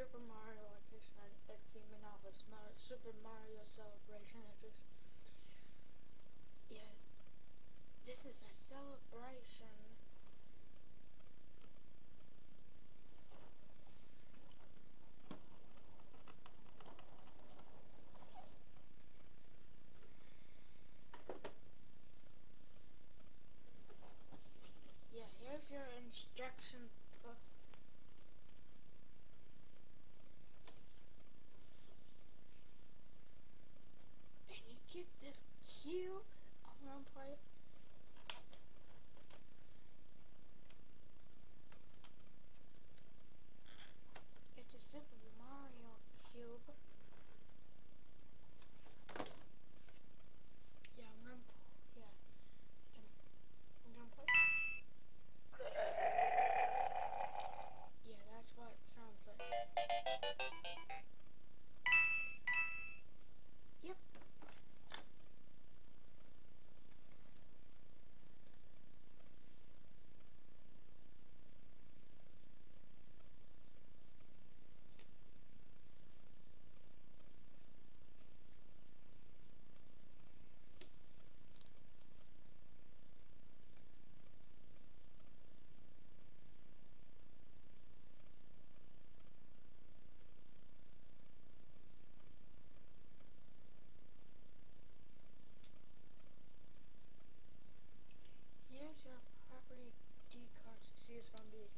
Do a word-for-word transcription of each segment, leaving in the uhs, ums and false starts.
Super Mario Edition. It's the Monopolis Super Mario Celebration Edition. Yeah, this is a celebration. Yeah, here's your instruction book. And you get this cube. I'm gonna play it. It's a Super Mario cube. Yeah, I'm gonna. Yeah, I'm gonna play. Yeah, that's what it sounds like. Yep. Here's your property D cards. See, it's gonna be.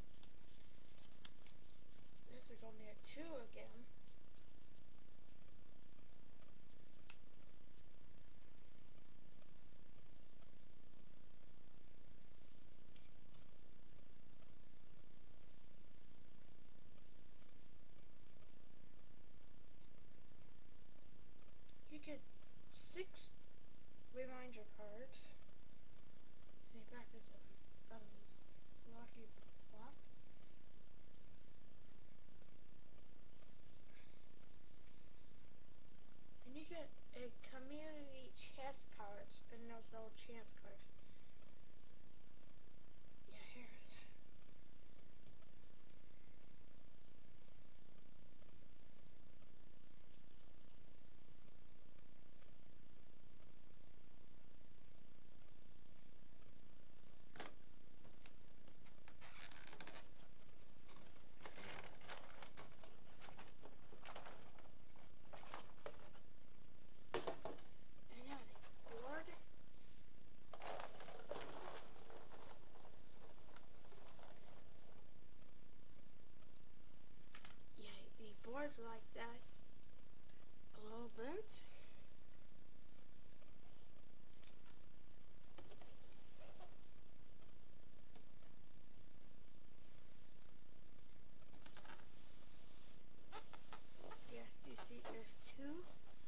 This is gonna be a two again. You get six reminder cards. And you got this um, lucky block. And you get a community chest cards and those little chance cards. Yeah, here. And now the board. Yeah, the board's like that a little bit. Yes, you see there's two.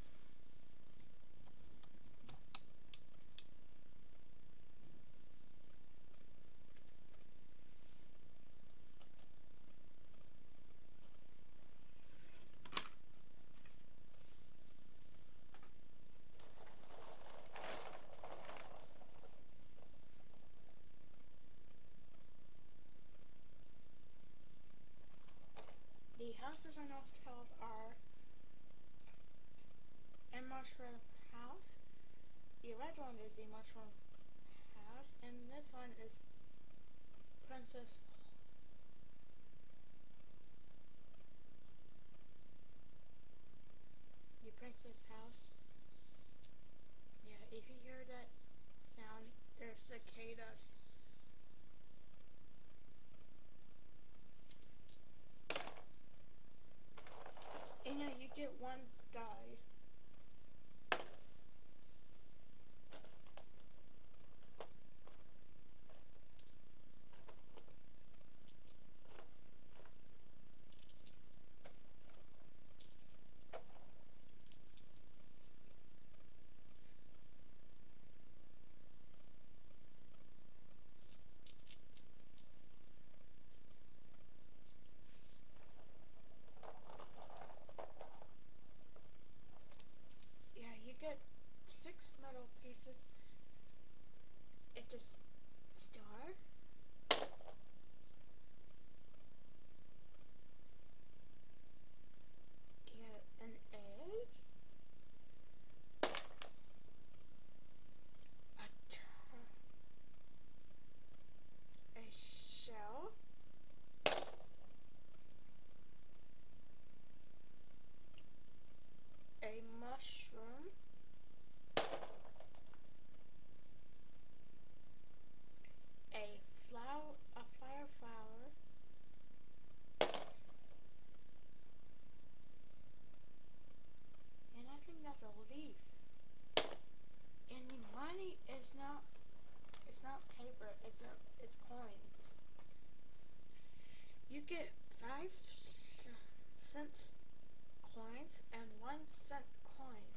The houses and hotels are a mushroom house. The red one is the mushroom house, and this one is Princess. The princess house. Yeah, if you hear that sound, there's cicadas. And yeah, you get one die. Yeah, you get six metal pieces. It's a star. It's not. It's not paper. It's a. It's coins. You get five cents coins and one cent coins.